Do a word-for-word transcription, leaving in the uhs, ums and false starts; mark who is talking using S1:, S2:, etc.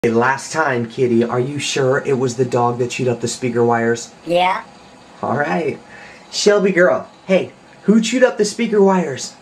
S1: Hey, last time, Kitty, are you sure it was the dog that chewed up the speaker wires?
S2: Yeah.
S1: Alright. Shelby girl, hey, who chewed up the speaker wires?